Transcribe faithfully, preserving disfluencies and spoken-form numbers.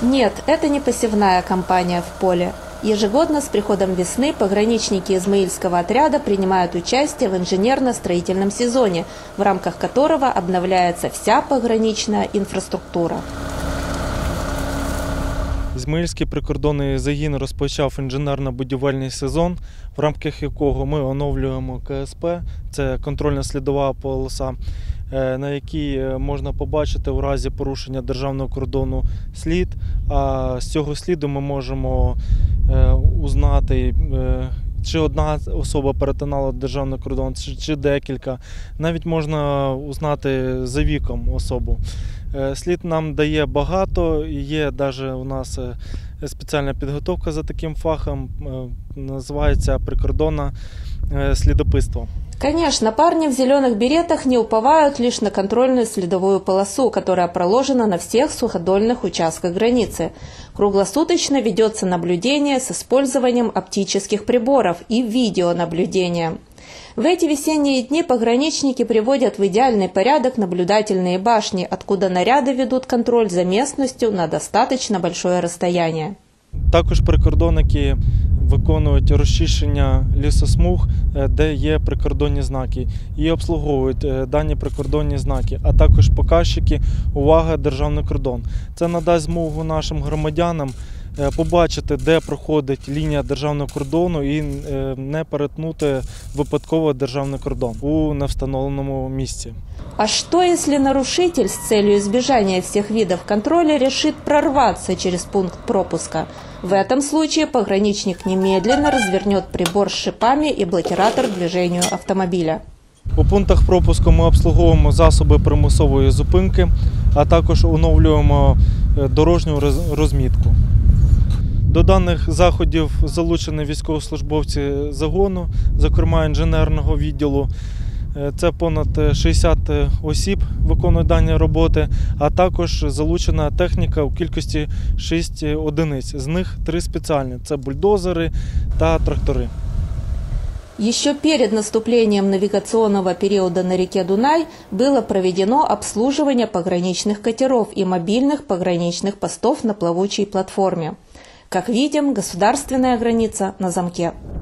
Нет, это не посевная кампания в поле. Ежегодно с приходом весны пограничники Измаильского отряда принимают участие в инженерно-строительном сезоне, в рамках которого обновляется вся пограничная инфраструктура. Ізмаїльський прикордонний загін розпочав інженерно-будівельний сезон, в рамках якого ми оновлюємо ка ес пе, це контрольно-слідова полоса, на якій можна побачити у разі порушення державного кордону слід, а з цього сліду ми можемо узнати, чи одна особа перетинала державний кордон, чи декілька. Навіть можна узнати за віком особу. Слід нам дає багато, є навіть у нас спеціальна підготовка за таким фахом, називається прикордонне слідопитство. Конечно, парни в зеленых беретах не уповают лишь на контрольную следовую полосу, которая проложена на всех суходольных участках границы. Круглосуточно ведется наблюдение с использованием оптических приборов и видеонаблюдения. В эти весенние дни пограничники приводят в идеальный порядок наблюдательные башни, откуда наряды ведут контроль за местностью на достаточно большое расстояние. Також прикордонники виконують розчищення лісосмуг, де є прикордонні знаки, і обслуговують дані прикордонні знаки, а також показчики «Увага! Державний кордон». Це надасть змогу нашим громадянам побачити, де проходить лінія державного кордону і не перетнути випадково державний кордон у невстановленому місці. А что, если нарушитель с целью избежания всех видов контроля решит прорваться через пункт пропуска? В этом случае пограничник немедленно развернет прибор с шипами и блокиратор к движению автомобиля. У пунктах пропуску ми обслуговуємо засоби примусової зупинки, а також оновлюємо дорожню розмітку. До даних заходів залучені військовослужбовці загону, зокрема інженерного відділу. Це понад шістдесят осіб виконують дані роботи, а також залучена техніка у кількості шість одиниць. З них три спеціальні – це бульдозери та трактори. Еще перед наступлением навигационного периода на реке Дунай было проведено обслуживание пограничных катеров и мобильных пограничных постов на плавучей платформе. Как видим, государственная граница на замке.